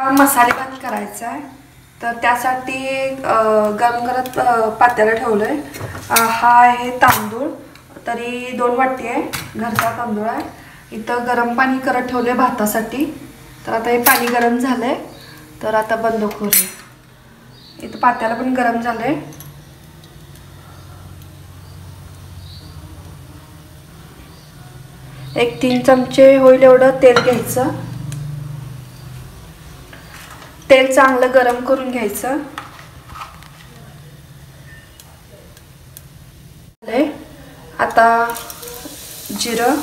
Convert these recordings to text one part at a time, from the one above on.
मसाले भात करायचा आहे तर त्यासाठी गरम करत पातेलं ठेवलंय। हा आहे तांदूळ, तरी 2 वाटी आहे, घरचा तांदूळ आहे। इथं गरम पाणी करत ठेवले भातासाठी। तर आता हे पाणी गरम झालंय, तर आता बंद करूया। इथं पातेलं पण गरम झालंय। एक 3 चमचे होईल एवढं तेल घ्यायचं। तेल चांगलं गरम करून घ्यायचं। आता जिरं,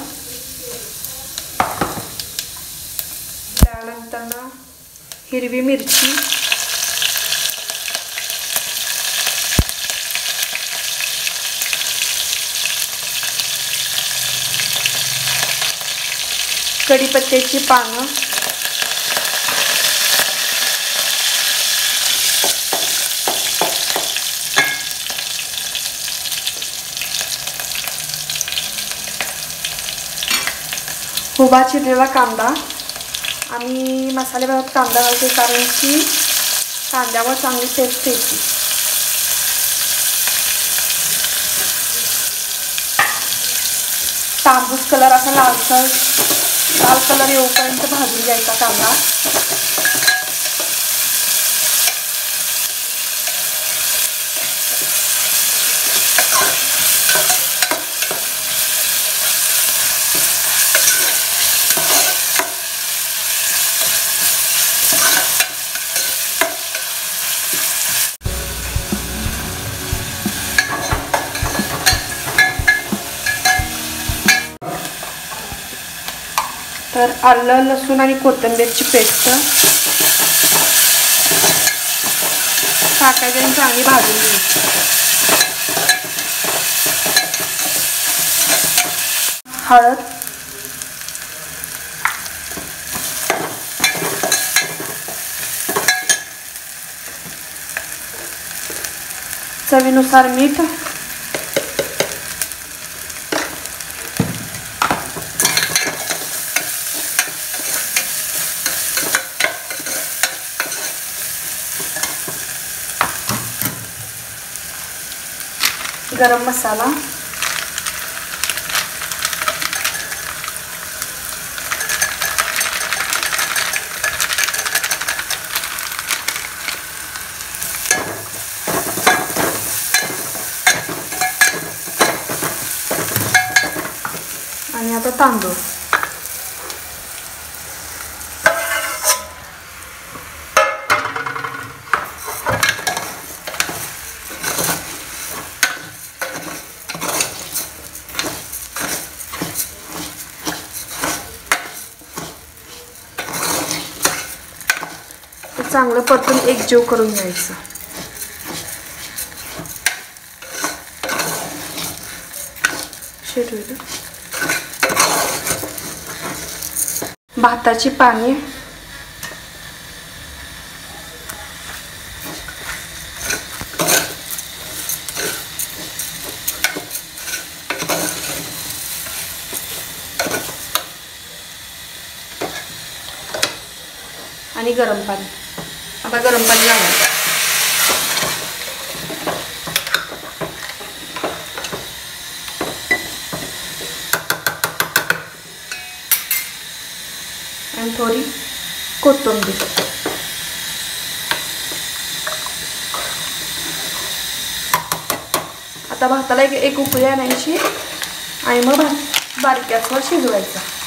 त्यानंतर ना हिरवी मिरची, कढीपत्त्याची पानं, उभा चिरलेला कांदा। आम्ही मसाले भात कांदा घालतो कारण की कांद्यावर चांगली टेस्ट येते। तांबूस कलर असा लाल कलर येऊपर्यंत भाजून घ्यायचा कांदा। तर आलं, लसूण आणि कोथिंबीरची पेस्ट टाकायची आणि चांगली भाजून घ्यायची। हळद, चवीनुसार मीठ, गरम मसाला, आणि आता तांदूळ। चांगलं परतून एकजीव करून घ्यायचं। भाताची पाने, आणि गरम पाणी। आता गरम पाणी लावायचं आणि थोडी कोथिंबीर। आता भाताला एक उकळी आणायची आणि मग भात बारीक गॅसवर शिजवायचा।